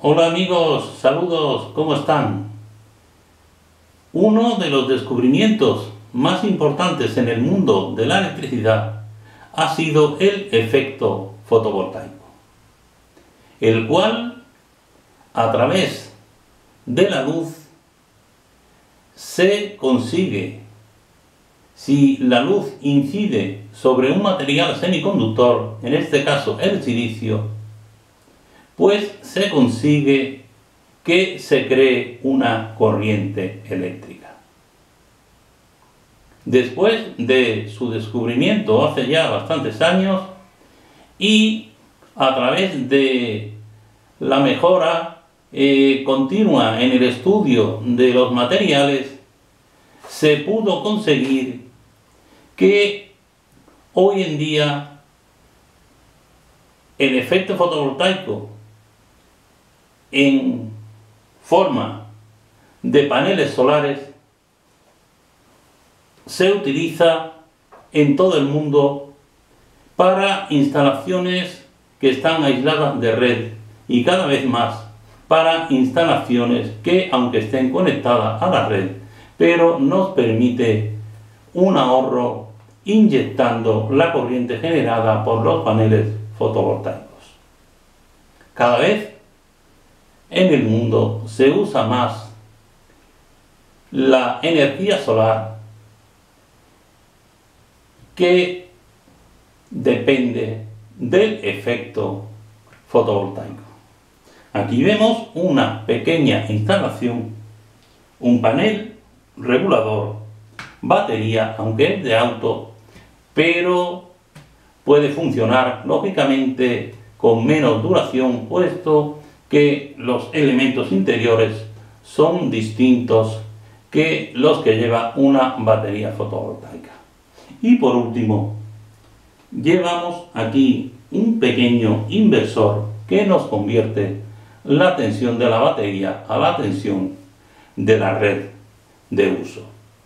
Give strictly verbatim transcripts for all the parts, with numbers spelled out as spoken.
Hola amigos, saludos, ¿cómo están? Uno de los descubrimientos más importantes en el mundo de la electricidad ha sido el efecto fotovoltaico, el cual a través de la luz se consigue, si la luz incide sobre un material semiconductor, en este caso el silicio, pues se consigue que se cree una corriente eléctrica. Después de su descubrimiento hace ya bastantes años y a través de la mejora eh, continua en el estudio de los materiales, se pudo conseguir que hoy en día el efecto fotovoltaico en forma de paneles solares se utiliza en todo el mundo para instalaciones que están aisladas de red y cada vez más para instalaciones que, aunque estén conectadas a la red, pero nos permite un ahorro inyectando la corriente generada por los paneles fotovoltaicos. Cada vez en el mundo se usa más la energía solar, que depende del efecto fotovoltaico. Aquí vemos una pequeña instalación, un panel regulador, batería, aunque es de auto, pero puede funcionar lógicamente con menos duración, puesto que los elementos interiores son distintos que los que lleva una batería fotovoltaica. Y por último, llevamos aquí un pequeño inversor que nos convierte la tensión de la batería a la tensión de la red de uso.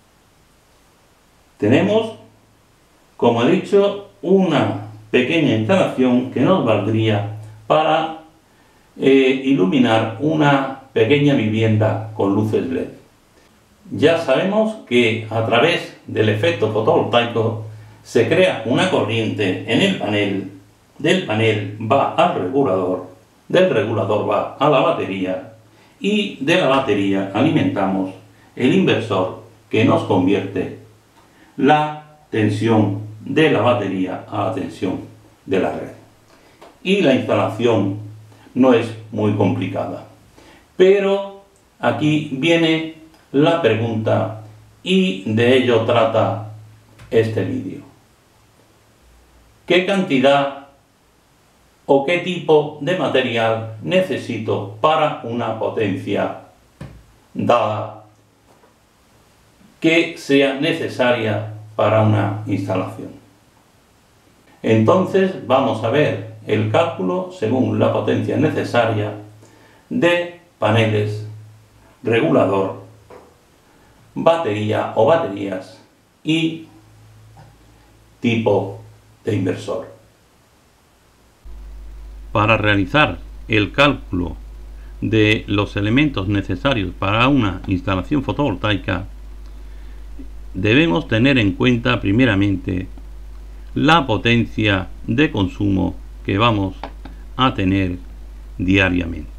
Tenemos, como he dicho, una pequeña instalación que nos valdría para eh, iluminar una pequeña vivienda con luces L E D. Ya sabemos que a través del efecto fotovoltaico se crea una corriente en el panel, del panel va al regulador, del regulador va a la batería y de la batería alimentamos el inversor que nos convierte la tensión de la batería a la tensión de la red. Y la instalación no es muy complicada. Pero aquí viene la pregunta y de ello trata este vídeo. ¿Qué cantidad o qué tipo de material necesito para una potencia dada que sea necesaria para una instalación? Entonces vamos a ver el cálculo según la potencia necesaria de paneles, regulador, batería o baterías y tipo de inversor. Para realizar el cálculo de los elementos necesarios para una instalación fotovoltaica, debemos tener en cuenta primeramente la potencia de consumo que vamos a tener diariamente.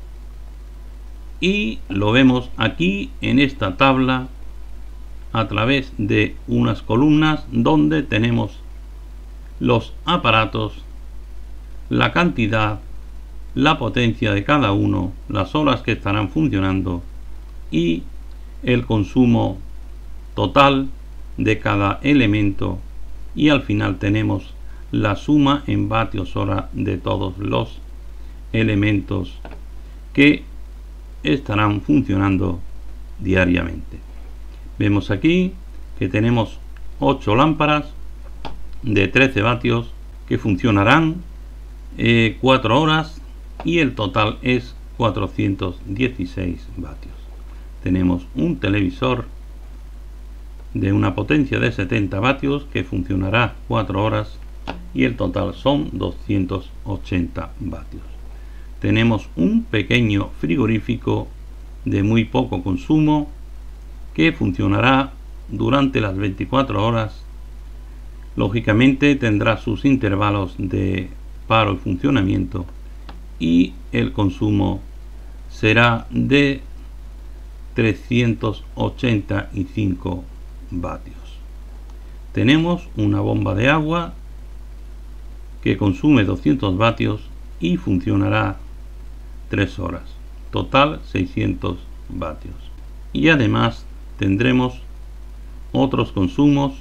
Y lo vemos aquí en esta tabla a través de unas columnas donde tenemos los aparatos, la cantidad, la potencia de cada uno, las horas que estarán funcionando y el consumo total de cada elemento, y al final tenemos la suma en vatios hora de todos los elementos que estarán funcionando diariamente. Vemos aquí que tenemos ocho lámparas de trece vatios que funcionarán eh, cuatro horas y el total es cuatrocientos dieciséis vatios. Tenemos un televisor de una potencia de setenta vatios que funcionará cuatro horas y el total son doscientos ochenta vatios. tenemos un pequeño frigorífico de muy poco consumo que funcionará durante las veinticuatro horas. Lógicamente tendrá sus intervalos de paro y funcionamiento y el consumo será de trescientos ochenta y cinco vatios. Tenemos una bomba de agua que consume doscientos vatios y funcionará tres horas, total seiscientos vatios. Y además tendremos otros consumos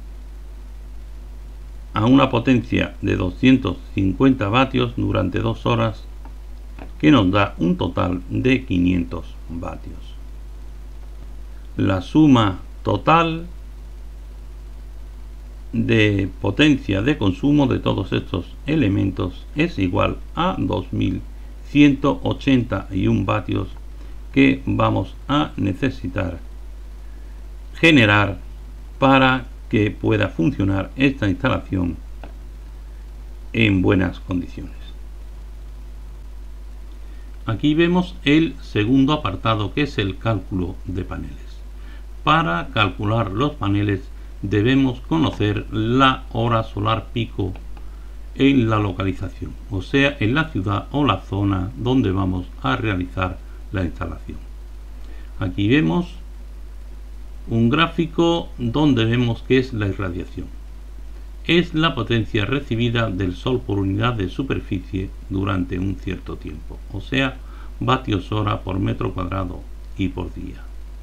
a una potencia de doscientos cincuenta vatios durante dos horas, que nos da un total de quinientos vatios. La suma total de potencia de consumo de todos estos elementos es igual a dos mil ciento ochenta y uno vatios que vamos a necesitar generar para que pueda funcionar esta instalación en buenas condiciones. Aquí vemos el segundo apartado, que es el cálculo de paneles. Para calcular los paneles debemos conocer la hora solar pico en la localización, o sea, en la ciudad o la zona donde vamos a realizar la instalación. Aquí vemos un gráfico donde vemos que es la irradiación. Es la potencia recibida del Sol por unidad de superficie durante un cierto tiempo, o sea, vatios hora por metro cuadrado y por día.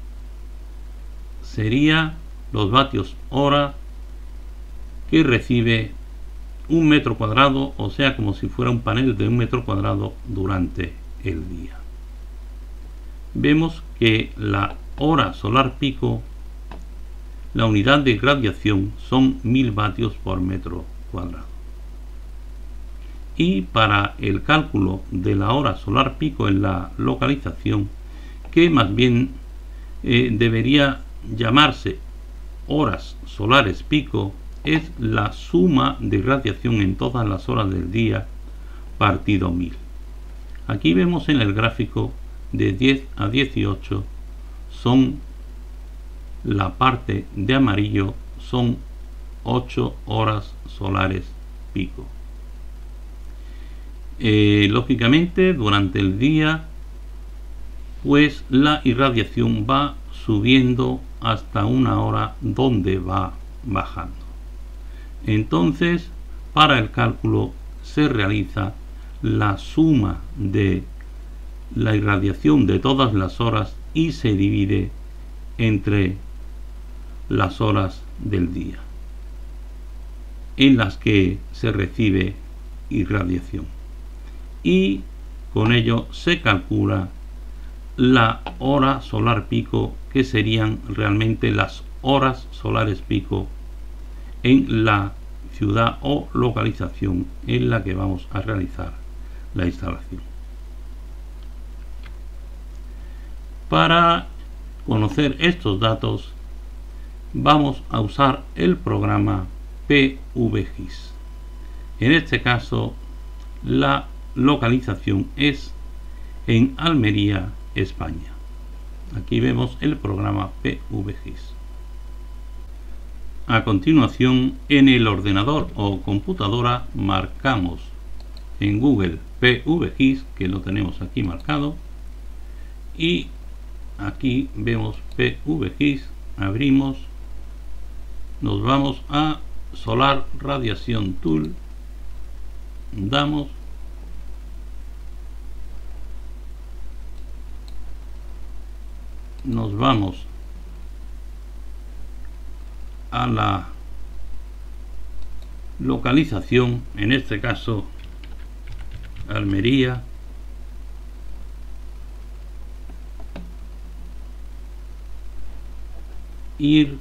Sería los vatios hora que recibe un metro cuadrado, o sea, como si fuera un panel de un metro cuadrado durante el día. Vemos que la hora solar pico, la unidad de irradiación son mil vatios por metro cuadrado. Y para el cálculo de la hora solar pico en la localización, que más bien eh, debería llamarse horas solares pico, es la suma de irradiación en todas las horas del día partido mil. Aquí vemos en el gráfico de diez a dieciocho son la parte de amarillo, son ocho horas solares pico. Eh, lógicamente durante el día pues la irradiación va subiendo hasta una hora donde va bajando. Entonces, para el cálculo se realiza la suma de la irradiación de todas las horas y se divide entre las horas del día en las que se recibe irradiación, y con ello se calcula la hora solar pico, que serían realmente las horas solares pico en la ciudad o localización en la que vamos a realizar la instalación. Para conocer estos datos vamos a usar el programa P V G I S. En este caso la localización es en Almería, España. Aquí vemos el programa P V G I S. A continuación, en el ordenador o computadora marcamos en Google P V G I S, que lo tenemos aquí marcado, y aquí vemos P V G I S, abrimos, nos vamos a Solar Radiation Tool, damos, nos vamos a la localización, en este caso Almería, ir,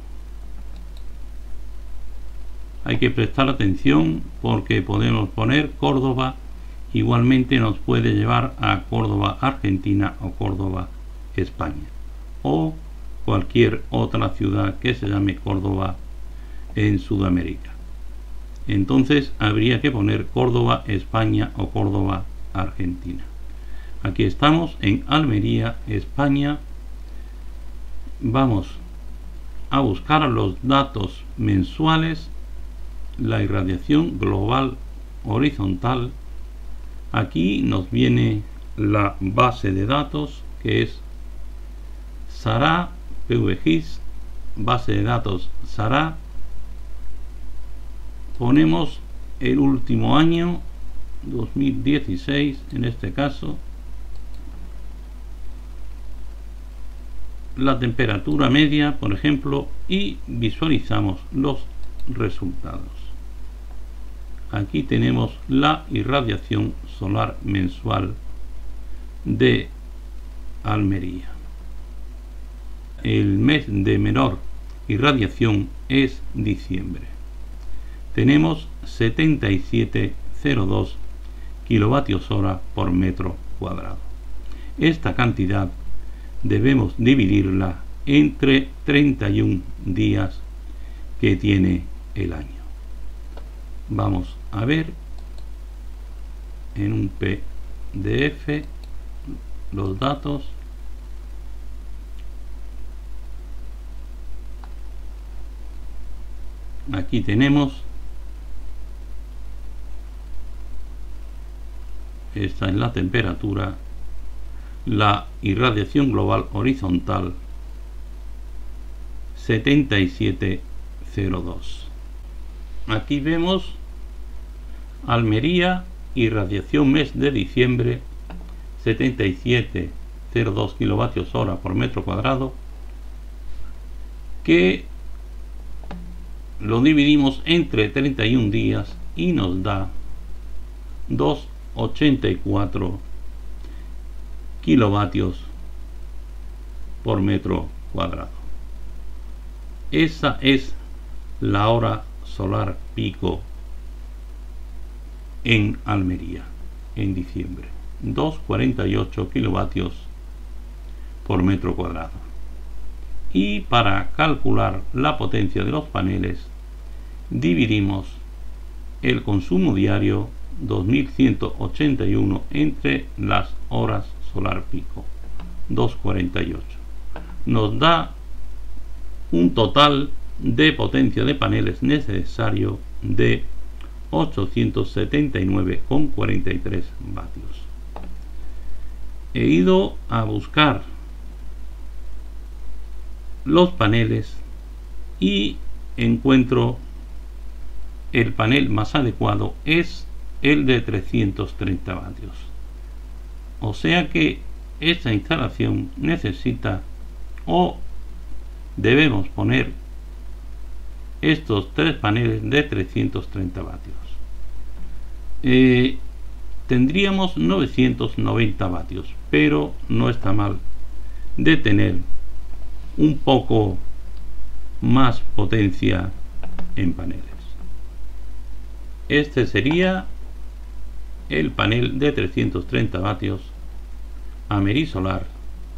hay que prestar atención porque podemos poner Córdoba, igualmente nos puede llevar a Córdoba, Argentina, o Córdoba, España, o cualquier otra ciudad que se llame Córdoba en Sudamérica. Entonces habría que poner Córdoba, España, o Córdoba, Argentina. Aquí estamos en Almería, España. Vamos a buscar los datos mensuales, la irradiación global horizontal. Aquí nos viene la base de datos, que es SARA, P V G I S, base de datos SARA. Ponemos el último año, dos mil dieciséis en este caso, la temperatura media, por ejemplo, y visualizamos los resultados. Aquí tenemos la irradiación solar mensual de Almería. El mes de menor irradiación es diciembre. Tenemos setenta y siete coma cero dos kilovatios hora por metro cuadrado. Esta cantidad debemos dividirla entre treinta y un días que tiene el año. Vamos a ver en un P D F los datos. Aquí tenemos, esta es la temperatura, la irradiación global horizontal setenta y siete coma cero dos. Aquí vemos Almería, irradiación mes de diciembre, setenta y siete coma cero dos kilovatios hora por metro cuadrado, que lo dividimos entre treinta y un días y nos da dos coma ochenta y cuatro kilovatios por metro cuadrado. Esa es la hora solar pico en Almería en diciembre, dos coma cuarenta y ocho kilovatios por metro cuadrado. Y para calcular la potencia de los paneles dividimos el consumo diario dos mil ciento ochenta y uno entre las horas solar pico, dos coma cuarenta y ocho. Nos da un total de potencia de paneles necesario de ochocientos setenta y nueve coma cuarenta y tres vatios. He ido a buscar los paneles y encuentro el panel más adecuado es el de trescientos treinta vatios. O sea que esta instalación necesita, o debemos poner, estos tres paneles de trescientos treinta vatios. Eh, tendríamos novecientos noventa vatios, pero no está mal de tener un poco más potencia en paneles. Este sería el panel de trescientos treinta vatios Amerisolar,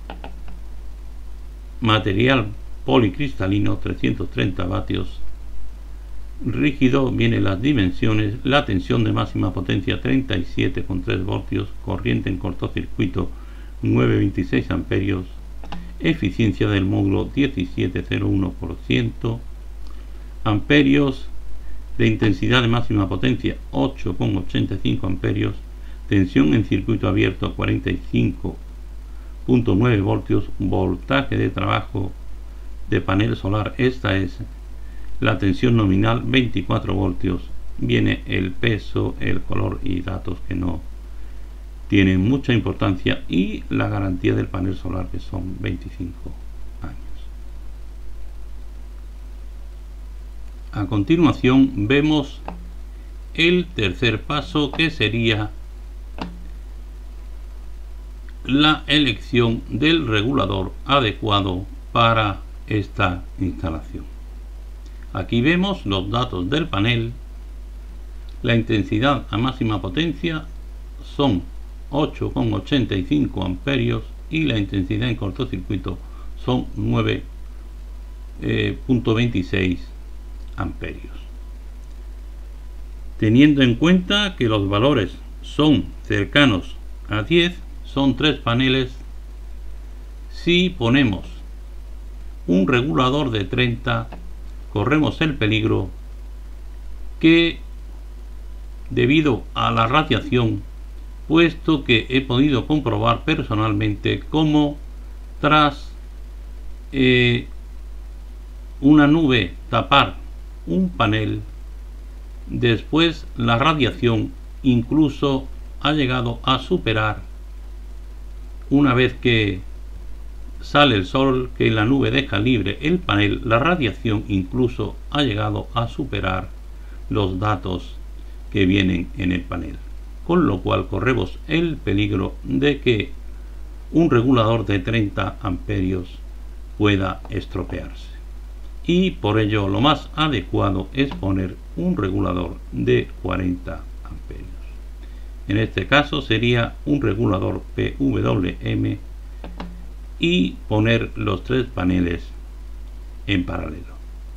material policristalino, trescientos treinta vatios, rígido. Vienen las dimensiones, la tensión de máxima potencia treinta y siete coma tres voltios, corriente en cortocircuito nueve coma veintiséis amperios, eficiencia del módulo diecisiete coma cero uno por ciento, amperios de intensidad de máxima potencia ocho coma ochenta y cinco amperios, tensión en circuito abierto cuarenta y cinco punto nueve voltios, voltaje de trabajo de panel solar. Esta es la tensión nominal, veinticuatro voltios. Viene el peso, el color y datos que no tienen mucha importancia, y la garantía del panel solar, que son veinticinco años. A continuación vemos el tercer paso, que sería la elección del regulador adecuado para esta instalación. Aquí vemos los datos del panel. La intensidad a máxima potencia son ocho coma ochenta y cinco amperios y la intensidad en cortocircuito son nueve coma veintiséis amperios. Teniendo en cuenta que los valores son cercanos a diez, son tres paneles. Si ponemos un regulador de treinta, corremos el peligro que, debido a la radiación, puesto que he podido comprobar personalmente cómo tras eh, una nube tapar un panel, después la radiación incluso ha llegado a superar, una vez que sale el sol, que la nube deja libre el panel, la radiación incluso ha llegado a superar los datos que vienen en el panel, con lo cual corremos el peligro de que un regulador de treinta amperios pueda estropearse, y por ello lo más adecuado es poner un regulador de cuarenta amperios. En este caso sería un regulador P W M y poner los tres paneles en paralelo.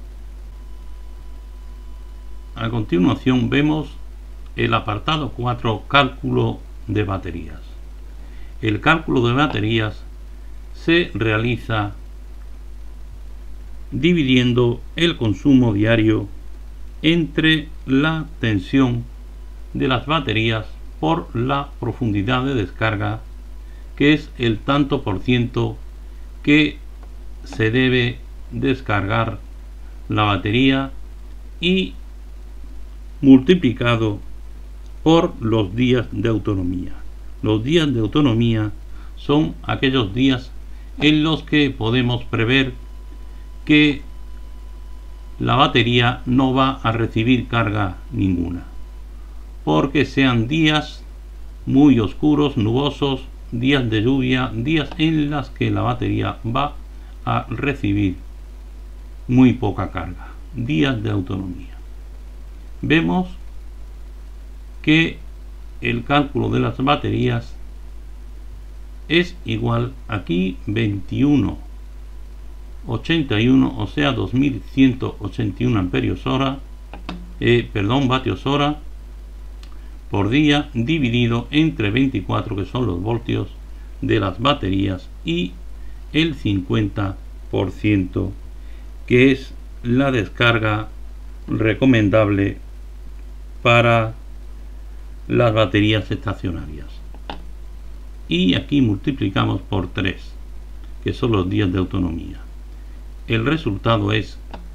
A continuación vemos el apartado cuatro, cálculo de baterías. El cálculo de baterías se realiza dividiendo el consumo diario entre la tensión de las baterías por la profundidad de descarga, que es el tanto por ciento que se debe descargar la batería, y multiplicado por los días de autonomía. Los días de autonomía son aquellos días en los que podemos prever que la batería no va a recibir carga ninguna, porque sean días muy oscuros, nubosos, días de lluvia, días en los que la batería va a recibir muy poca carga, días de autonomía. Vemos que el cálculo de las baterías es igual aquí veintiuno ochenta y uno, o sea dos mil ciento ochenta y uno amperios hora, eh, perdón, vatios hora por día, dividido entre veinticuatro, que son los voltios de las baterías, y el cincuenta por ciento, que es la descarga recomendable para las baterías estacionarias. Y aquí multiplicamos por tres, que son los días de autonomía. El resultado es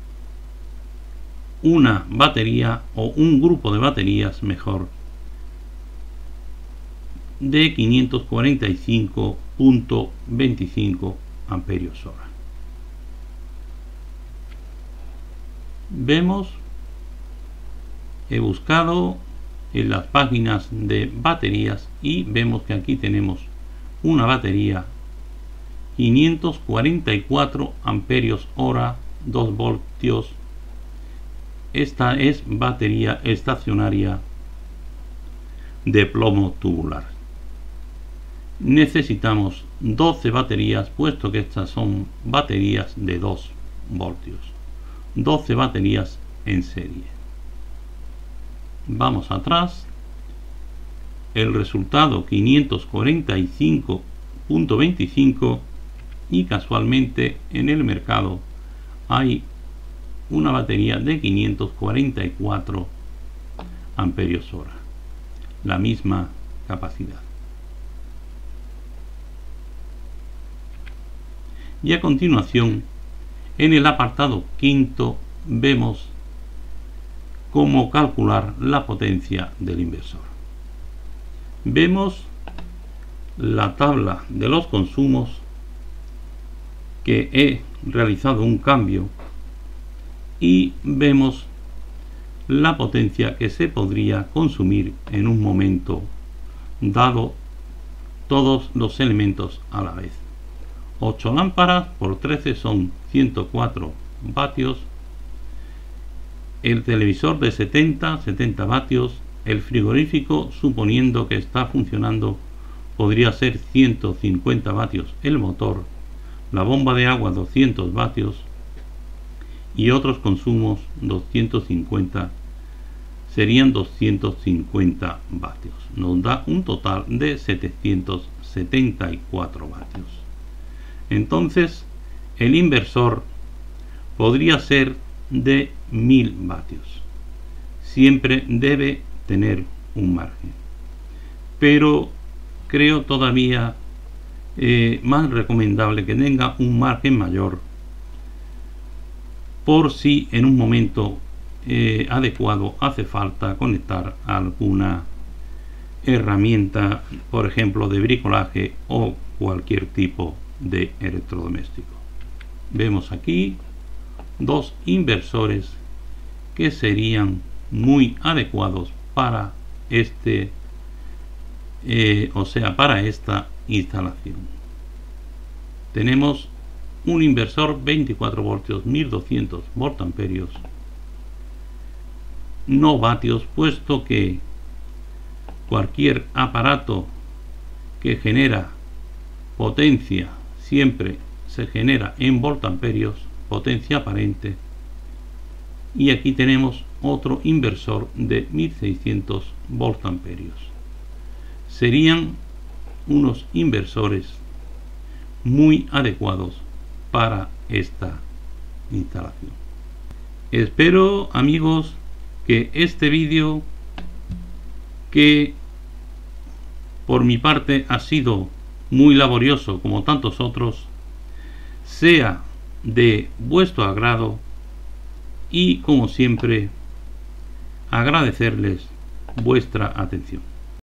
una batería, o un grupo de baterías mejor, de quinientos cuarenta y cinco punto veinticinco amperios hora. Vemos, he buscado en las páginas de baterías y vemos que aquí tenemos una batería quinientos cuarenta y cuatro amperios hora, dos voltios. Esta es batería estacionaria de plomo tubular. Necesitamos doce baterías, puesto que estas son baterías de dos voltios, doce baterías en serie. Vamos atrás. El resultado quinientos cuarenta y cinco punto veinticinco, y casualmente en el mercado hay una batería de quinientos cuarenta y cuatro amperios hora, la misma capacidad. Y a continuación, en el apartado quinto, vemos cómo calcular la potencia del inversor. Vemos la tabla de los consumos, que he realizado un cambio, y vemos la potencia que se podría consumir en un momento dado, todos los elementos a la vez. ocho lámparas por trece son ciento cuatro vatios, el televisor de setenta, setenta vatios, el frigorífico, suponiendo que está funcionando, podría ser ciento cincuenta vatios el motor, la bomba de agua doscientos vatios, y otros consumos doscientos cincuenta serían doscientos cincuenta vatios. Nos da un total de setecientos setenta y cuatro vatios. Entonces, el inversor podría ser de mil vatios. Siempre debe tener un margen. Pero creo todavía eh, más recomendable que tenga un margen mayor, por si en un momento eh, adecuado hace falta conectar alguna herramienta, por ejemplo de bricolaje o cualquier tipo de electrodoméstico. Vemos aquí dos inversores que serían muy adecuados para este eh, o sea para esta instalación. Tenemos un inversor veinticuatro voltios, mil doscientos voltamperios, no vatios, puesto que cualquier aparato que genera potencia siempre se genera en voltamperios, potencia aparente. Y aquí tenemos otro inversor de mil seiscientos voltamperios. Serían unos inversores muy adecuados para esta instalación. Espero, amigos, que este vídeo, que por mi parte ha sido muy laborioso como tantos otros, sea de vuestro agrado, y como siempre agradecerles vuestra atención.